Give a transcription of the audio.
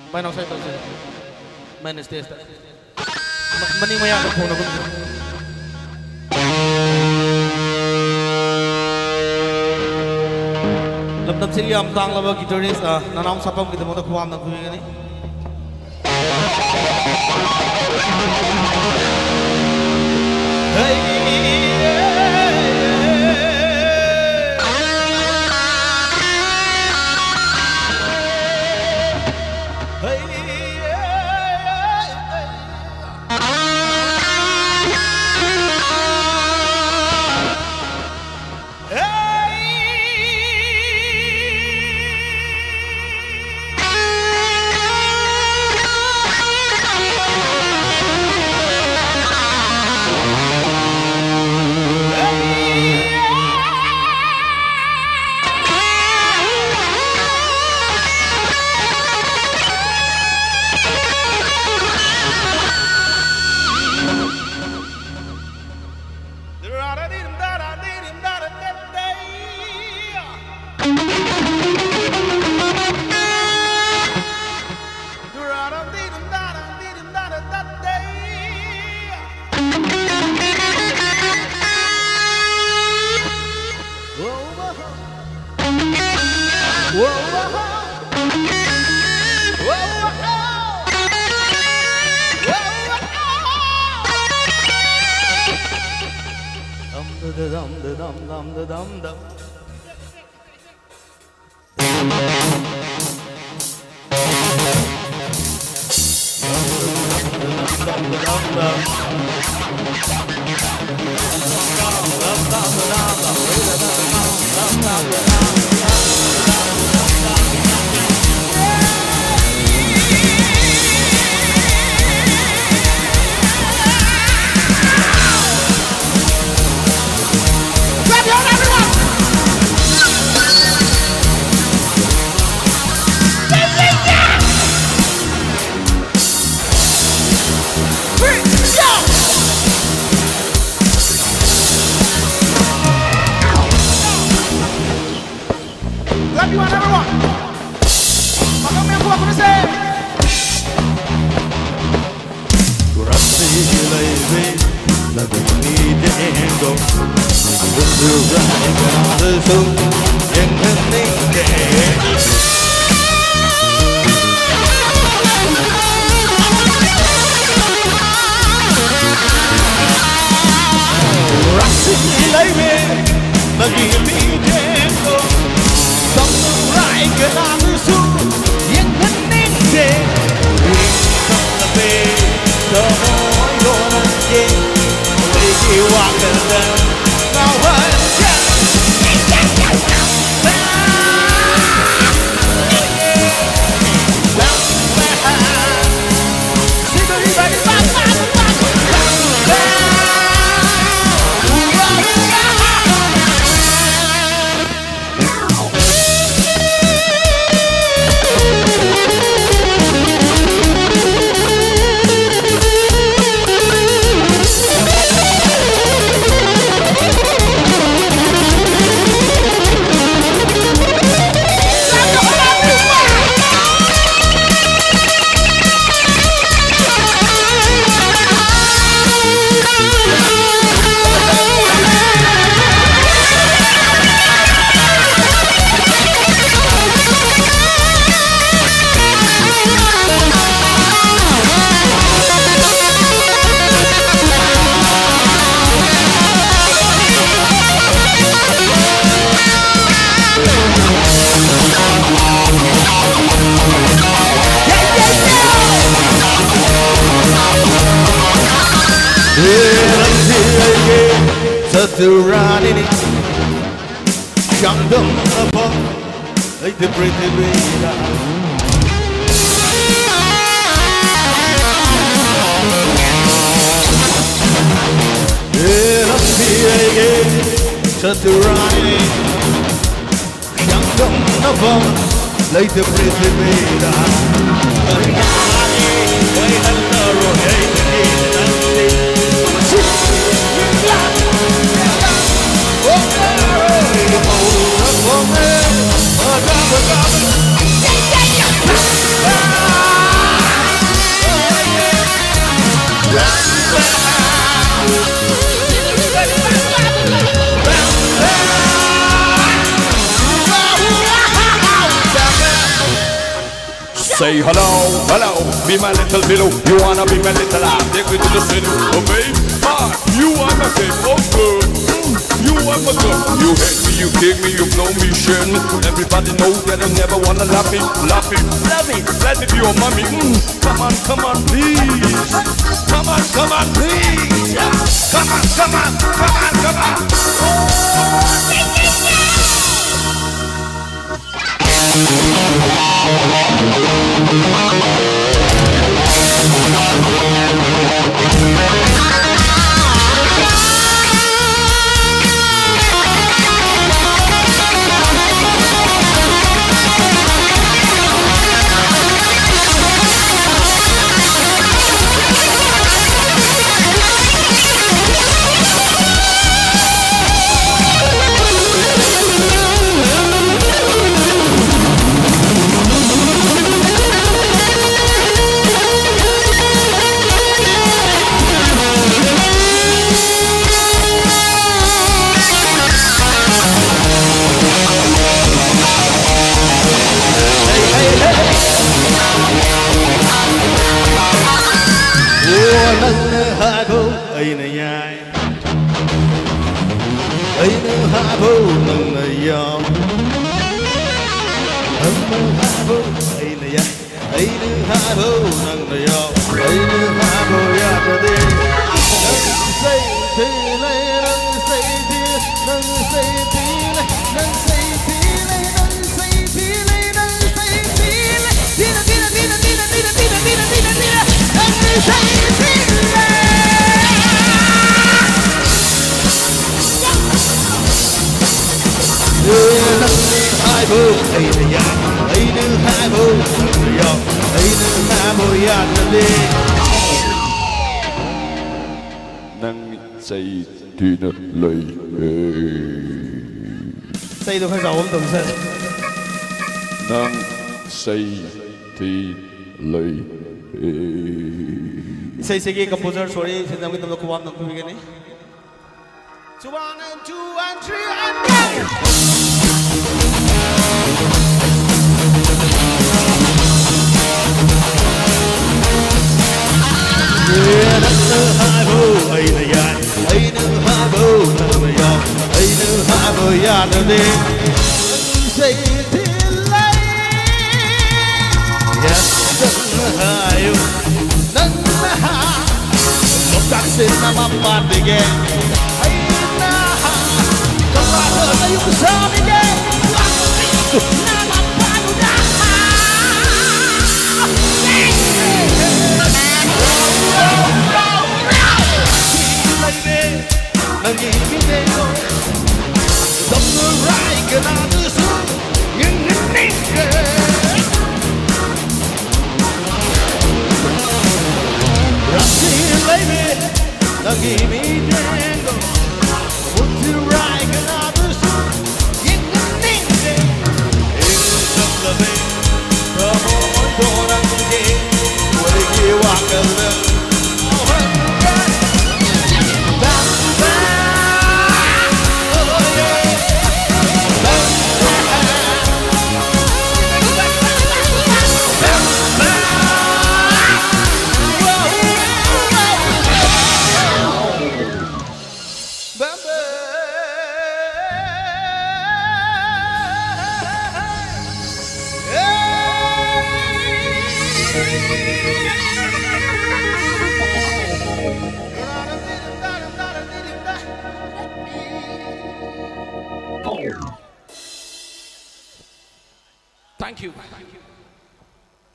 Main ako sa'yo sila. Main STS. Maning mayakap po na kung Lamdam Senjam tang laba guitarist Nanao sapam kita mo na kuwam ng tuwing ni. Hey Running it, Chandra above, like the pretty baby. Yeah, I'm here again, Chandra running it, Chandra above, like the pretty baby. Oh, Say hello, hello, be my little pillow. You wanna be my little lamb? Take me to the city, oh babe. You are my babe, oh good. You are my girl. You hate me, you kick me, you blow me, share me. Everybody knows that I never wanna love me, love me, love me. Let me be your mommy. Come on, please. Come on, please. Come on. Xây được hay giàu không từng xây. Nang xây thì lời. Xây cái composer Sorri Senjam cái tâm lực của anh cũng cái này. 1 and 2 and 3 and go. Yeah, that's the high ho, ay na yan, ay na high ho, na yan, ay na high ho, yan na din. Say till yes, the high ho, na ha, magtaksin na mapatigin. Ay na ha, kapag na yung sabi niya, na mapano na ha. Nangingimino Samurai ka na gusto Yung naninga Rushing baby Nangingimino Samurai ka na gusto Yung naninga Isang labi Ramoy doon ang tugi Walang iwakan na Thank you.